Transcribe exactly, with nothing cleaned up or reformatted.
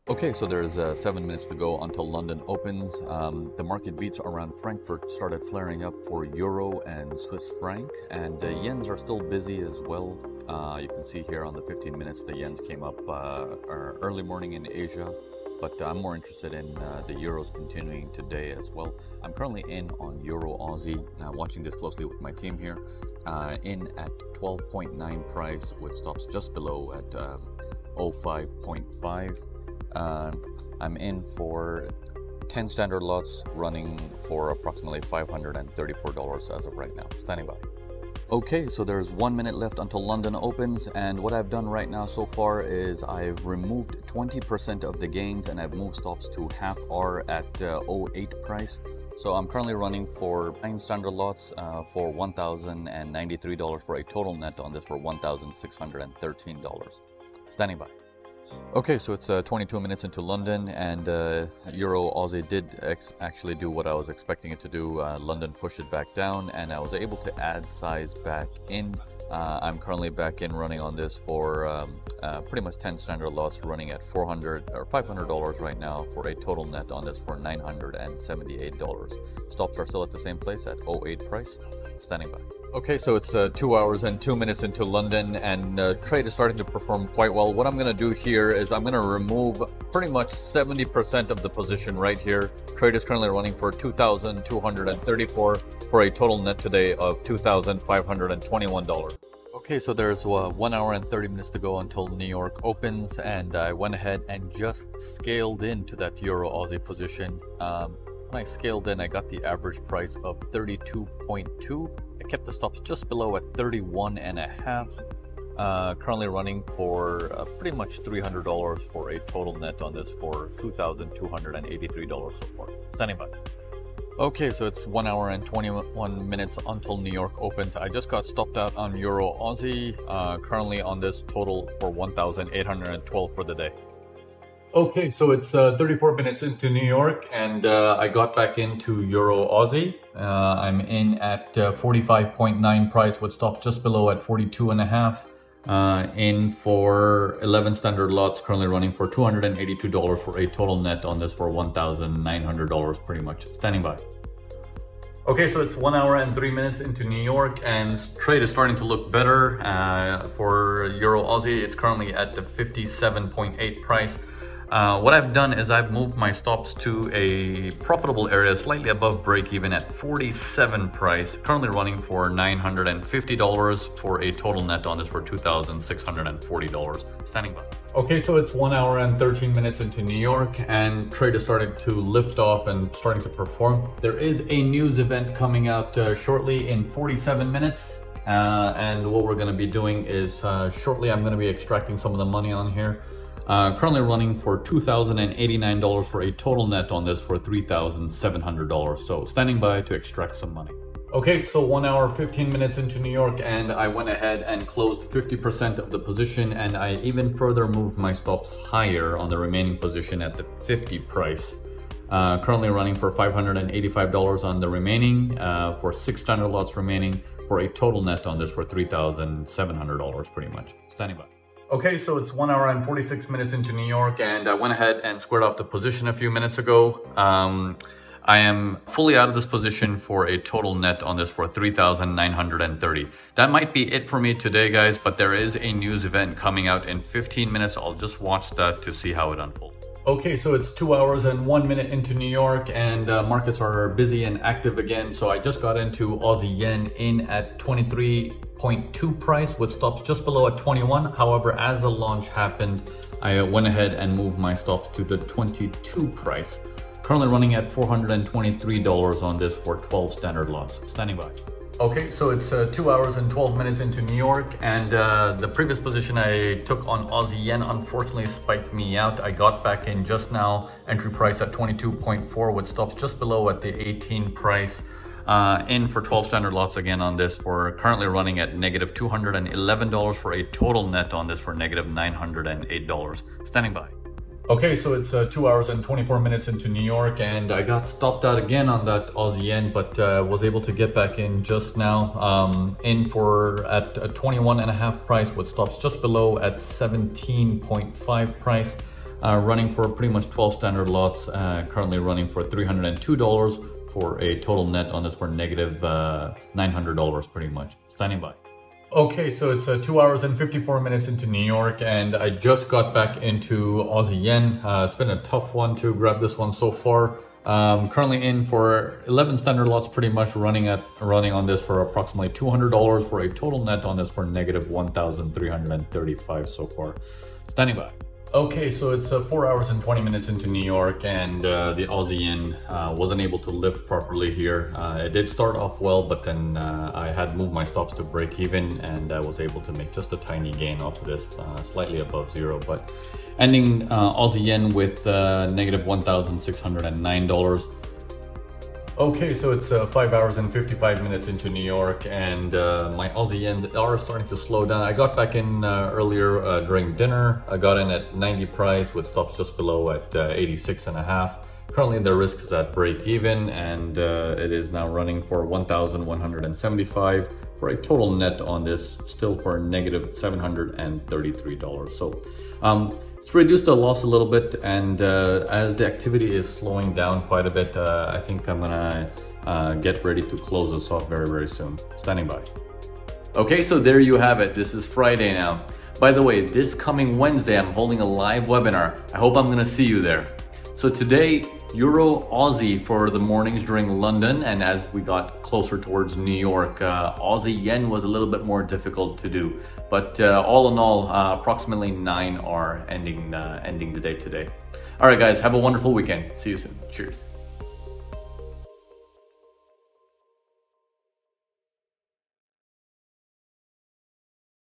Okay, so there's uh, seven minutes to go until London opens. Um, the market beats around Frankfurt started flaring up for Euro and Swiss franc, and uh, yens are still busy as well. Uh, you can see here on the fifteen minutes the yens came up uh, early morning in Asia, but I'm more interested in uh, the euros continuing today as well. I'm currently in on Euro Aussie, uh, watching this closely with my team here, uh, in at twelve point nine price with stops just below at um, oh five point five. Uh, I'm in for ten standard lots running for approximately five hundred thirty-four dollars as of right now. Standing by. Okay, so there's one minute left until London opens, and what I've done right now so far is I've removed twenty percent of the gains and I've moved stops to half R at uh, oh eight price. So I'm currently running for nine standard lots uh, for one thousand ninety-three dollars for a total net on this for one thousand six hundred thirteen dollars. Standing by. Okay, so it's uh, twenty-two minutes into London, and uh, Euro Aussie did ex actually do what I was expecting it to do. Uh, London pushed it back down, and I was able to add size back in. Uh, I'm currently back in running on this for um, uh, pretty much ten standard lots, running at four hundred or five hundred dollars right now for a total net on this for nine hundred seventy-eight dollars. Stops are still at the same place at oh eight price. Standing by. Okay, so it's uh, two hours and two minutes into London, and uh, trade is starting to perform quite well. What I'm going to do here is I'm going to remove pretty much seventy percent of the position right here. Trade is currently running for two thousand two hundred thirty-four for a total net today of two thousand five hundred twenty-one dollars. Okay, so there's uh, one hour and thirty minutes to go until New York opens, and I went ahead and just scaled into that Euro Aussie position. Um, when I scaled in, I got the average price of thirty-two point two. I kept the stops just below at thirty-one and a half. Uh, currently running for uh, pretty much three hundred dollars for a total net on this for two thousand two hundred eighty-three dollars so far. Standing by. Okay, so it's one hour and twenty-one minutes until New York opens. I just got stopped out on Euro Aussie, uh, currently on this total for one thousand eight hundred twelve for the day. Okay, so it's uh, thirty-four minutes into New York, and uh, I got back into Euro Aussie. Uh, I'm in at uh, forty-five point nine price with stops just below at forty-two and a half. Uh, in for eleven standard lots, currently running for two hundred eighty-two dollars for a total net on this for one thousand nine hundred dollars pretty much. Standing by. Okay, so it's one hour and three minutes into New York, and trade is starting to look better. Uh, for Euro Aussie, it's currently at the fifty-seven point eight price. Uh, what I've done is I've moved my stops to a profitable area slightly above break even at forty-seven price, currently running for nine hundred fifty dollars for a total net on this for two thousand six hundred forty dollars. Standing by. Okay, so it's one hour and thirteen minutes into New York, and trade is starting to lift off and starting to perform. There is a news event coming out uh, shortly in forty-seven minutes. Uh, and what we're going to be doing is uh, shortly I'm going to be extracting some of the money on here. Uh, currently running for two thousand eighty-nine dollars for a total net on this for three thousand seven hundred dollars. So standing by to extract some money. Okay, so one hour, fifteen minutes into New York, and I went ahead and closed fifty percent of the position, and I even further moved my stops higher on the remaining position at the fifty price. Uh, currently running for five hundred eighty-five dollars on the remaining, uh, for six standard lots remaining for a total net on this for three thousand seven hundred dollars pretty much. Standing by. Okay, so it's one hour and forty-six minutes into New York, and I went ahead and squared off the position a few minutes ago. Um, I am fully out of this position for a total net on this for three thousand nine hundred thirty. That might be it for me today, guys, but there is a news event coming out in fifteen minutes. I'll just watch that to see how it unfolds. Okay, so it's two hours and one minute into New York, and uh, markets are busy and active again. So I just got into Aussie Yen in at twenty-three point two price with stops just below at twenty-one. However, as the launch happened, I went ahead and moved my stops to the twenty-two price. Currently running at four hundred twenty-three dollars on this for twelve standard lots. Standing by. Okay, so it's uh, two hours and twelve minutes into New York, and uh, the previous position I took on Aussie Yen unfortunately spiked me out. I got back in just now, entry price at twenty-two point four with stops just below at the eighteen price. Uh, in for twelve standard lots again on this for currently running at negative two hundred eleven dollars for a total net on this for negative nine hundred eight dollars. Standing by. Okay, so it's uh, two hours and twenty-four minutes into New York, and I got stopped out again on that Aussie Yen, but uh, was able to get back in just now, um, in for at a twenty-one and a half price with stops just below at seventeen point five price. uh, running for pretty much twelve standard lots, uh, currently running for three hundred two dollars for a total net on this for negative uh, nine hundred dollars pretty much. Standing by. Okay, so it's uh, two hours and fifty-four minutes into New York, and I just got back into Aussie yen. Uh, it's been a tough one to grab this one so far. Um, currently in for eleven standard lots, pretty much running at running on this for approximately two hundred dollars for a total net on this for negative one thousand three hundred thirty-five so far. Standing by. Okay, so it's uh, four hours and twenty minutes into New York, and uh, the Aussie yen uh, wasn't able to lift properly here. Uh, it did start off well, but then uh, I had moved my stops to break even, and I was able to make just a tiny gain off of this, uh, slightly above zero, but ending uh, Aussie yen with uh, negative one thousand six hundred nine dollars. Okay, so it's uh, five hours and fifty-five minutes into New York, and uh, my Aussie yens are starting to slow down. I got back in uh, earlier uh, during dinner. I got in at ninety price with stops just below at uh, eighty-six and a half. Currently the risk is at break even, and uh, it is now running for one thousand one hundred seventy-five for a total net on this, still for negative seven hundred thirty-three dollars. So um, it's reduced the loss a little bit, and uh, as the activity is slowing down quite a bit, uh, I think I'm gonna uh, get ready to close this off very, very soon. Standing by. Okay, so there you have it. This is Friday now. By the way, this coming Wednesday, I'm holding a live webinar. I hope I'm gonna see you there. So today, Euro Aussie for the mornings during London, and as we got closer towards New York, uh, Aussie yen was a little bit more difficult to do. But uh, all in all, uh, approximately nine are ending, uh, ending the day today. All right, guys, have a wonderful weekend. See you soon. Cheers.